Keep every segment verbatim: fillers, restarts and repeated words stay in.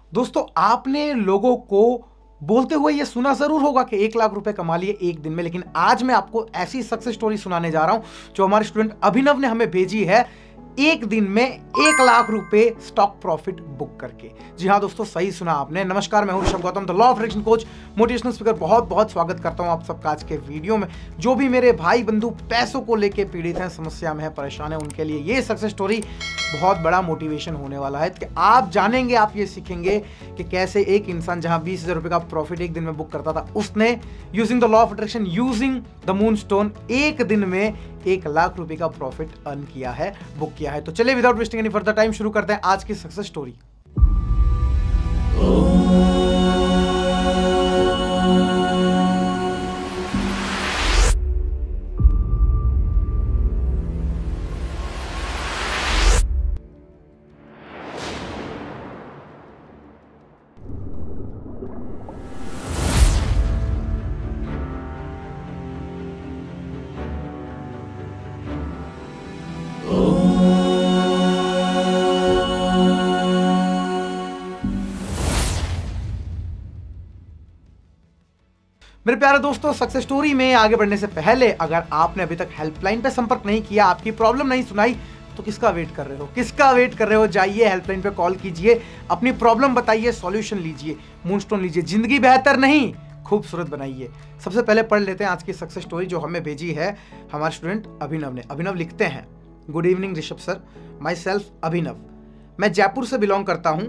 दोस्तों, आपने लोगों को बोलते हुए ये सुना जरूर होगा कि एक लाख रुपए कमा लिए एक दिन में, लेकिन आज मैं आपको ऐसी सक्सेस स्टोरी सुनाने जा रहा हूं जो हमारे स्टूडेंट अभिनव ने हमें भेजी है, एक दिन में एक लाख रुपए स्टॉक प्रॉफिट बुक करके। जी हाँ दोस्तों, सही सुना आपने। नमस्कार, मैं हूं Rishabh Gautam, the law of attraction coach, motivational speaker. बहुत बहुत स्वागत करता हूं आप सबका आज के वीडियो में। जो भी मेरे भाई बंधु पैसों को लेके पीड़ित हैं, समस्या में है, परेशान है, उनके लिए ये सक्सेस स्टोरी बहुत बड़ा मोटिवेशन होने वाला है कि आप जानेंगे, आप ये सीखेंगे कि कैसे एक इंसान जहां बीस हजार रुपए का प्रॉफिट एक दिन में बुक करता था, उसने using the law of attraction, using the moon stone, एक दिन में एक लाख रुपए का प्रॉफिट अर्न किया है, बुक किया है। तो चलिए without wasting any further time शुरू करते हैं आज की सक्सेस स्टोरी। मेरे प्यारे दोस्तों, सक्सेस स्टोरी में आगे बढ़ने से पहले अगर आपने अभी तक हेल्पलाइन पे संपर्क नहीं किया, आपकी प्रॉब्लम नहीं सुनाई, तो किसका वेट कर रहे हो? किसका वेट कर रहे हो? जाइए हेल्पलाइन पे कॉल कीजिए, अपनी प्रॉब्लम बताइए, सॉल्यूशन लीजिए, मूनस्टोन लीजिए, जिंदगी बेहतर नहीं खूबसूरत बनाइए। सबसे पहले पढ़ लेते हैं आज की सक्सेस स्टोरी जो हमें भेजी है हमारे स्टूडेंट अभिनव ने। अभिनव लिखते हैं, good evening Rishabh sir, myself Abhinav, मैं जयपुर से बिलोंग करता हूँ।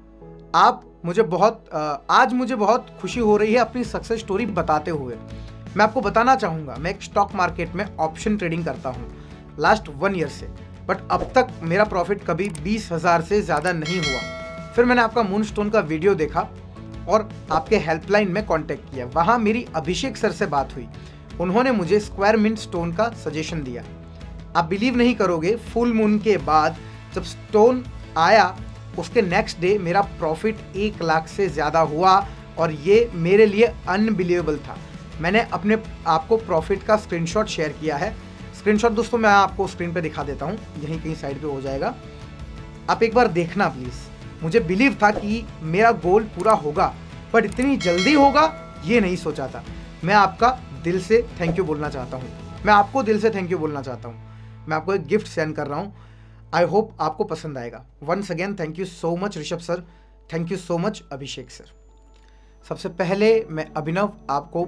आप मुझे बहुत आज मुझे बहुत खुशी हो रही है अपनी सक्सेस स्टोरी बताते हुए। मैं आपको बताना चाहूँगा, मैं एक स्टॉक मार्केट में ऑप्शन ट्रेडिंग करता हूँ लास्ट वन ईयर से, बट अब तक मेरा प्रॉफिट कभी बीस हज़ार से ज़्यादा नहीं हुआ। फिर मैंने आपका मून स्टोन का वीडियो देखा और आपके हेल्पलाइन में कॉन्टैक्ट किया। वहाँ मेरी अभिषेक सर से बात हुई, उन्होंने मुझे स्क्वायर मिंट स्टोन का सजेशन दिया। आप बिलीव नहीं करोगे, फुल मून के बाद जब स्टोन आया उसके नेक्स्ट डे मेरा प्रॉफिट एक लाख से ज़्यादा हुआ और ये मेरे लिए अनबिलीवेबल था। मैंने अपने आपको प्रॉफिट का स्क्रीनशॉट शेयर किया है। स्क्रीनशॉट दोस्तों मैं आपको स्क्रीन पे दिखा देता हूँ, यहीं कहीं साइड पे हो जाएगा, आप एक बार देखना प्लीज़। मुझे बिलीव था कि मेरा गोल पूरा होगा, बट इतनी जल्दी होगा ये नहीं सोचा था। मैं आपका दिल से थैंक यू बोलना चाहता हूँ, मैं आपको दिल से थैंक यू बोलना चाहता हूँ। मैं आपको एक गिफ्ट सेंड कर रहा हूँ, आई होप आपको पसंद आएगा। Once again thank you so much Rishabh sir, thank you so much Abhishek sir. सबसे पहले मैं अभिनव आपको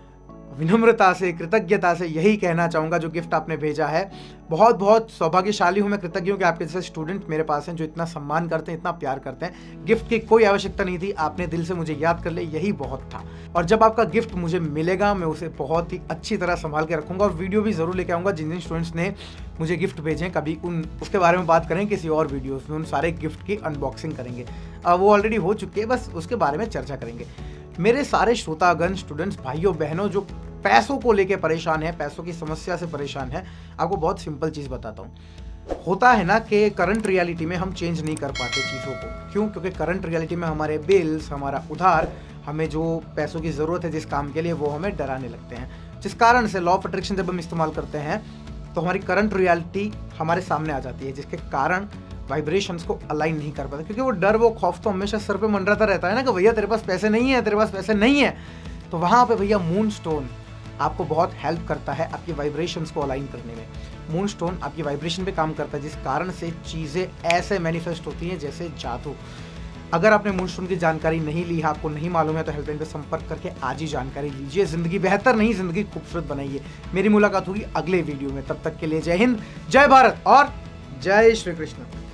विनम्रता से, कृतज्ञता से यही कहना चाहूँगा, जो गिफ्ट आपने भेजा है बहुत बहुत सौभाग्यशाली हूँ मैं, कृतज्ञ हूँ कि आपके जैसे स्टूडेंट मेरे पास हैं जो इतना सम्मान करते हैं, इतना प्यार करते हैं। गिफ्ट की कोई आवश्यकता नहीं थी, आपने दिल से मुझे याद कर लिया, यही बहुत था। और जब आपका गिफ्ट मुझे मिलेगा मैं उसे बहुत ही अच्छी तरह संभाल के रखूँगा और वीडियो भी ज़रूर लेके आऊँगा। जिन जिन स्टूडेंट्स ने मुझे गिफ्ट भेजे कभी उन उसके बारे में बात करें किसी और वीडियोज़ में, उन सारे गिफ्ट की अनबॉक्सिंग करेंगे। वो ऑलरेडी हो चुकी है, बस उसके बारे में चर्चा करेंगे। मेरे सारे श्रोतागण, स्टूडेंट्स, भाइयों बहनों जो पैसों को लेके परेशान है, पैसों की समस्या से परेशान है, आपको बहुत सिंपल चीज़ बताता हूँ। होता है ना कि करंट रियलिटी में हम चेंज नहीं कर पाते चीज़ों को। क्यों? क्योंकि करंट रियलिटी में हमारे बिल्स, हमारा उधार, हमें जो पैसों की ज़रूरत है जिस काम के लिए, वो हमें डराने लगते हैं। जिस कारण से लॉ ऑफ अट्रैक्शन जब हम इस्तेमाल करते हैं तो हमारी करंट रियलिटी हमारे सामने आ जाती है, जिसके कारण वाइब्रेशंस को अलाइन नहीं कर पाते। क्योंकि वो डर, वो खौफ तो हमेशा सर पे मंडराता रहता है ना कि भैया तेरे पास पैसे नहीं है, तेरे पास पैसे नहीं है। तो वहाँ पे भैया मून स्टोन आपको बहुत हेल्प करता है आपकी वाइब्रेशंस को अलाइन करने में। मून स्टोन आपकी वाइब्रेशन पे काम करता है, जिस कारण से चीज़ें ऐसे मैनिफेस्ट होती हैं जैसे जादू। अगर आपने मून स्टोन की जानकारी नहीं ली है, आपको नहीं मालूम है, तो हेल्पलाइन पे संपर्क करके आज ही जानकारी लीजिए। ज़िंदगी बेहतर नहीं, ज़िंदगी खूबसूरत बनाइए। मेरी मुलाकात होगी अगले वीडियो में, तब तक के लिए जय हिंद, जय भारत और जय श्री कृष्ण।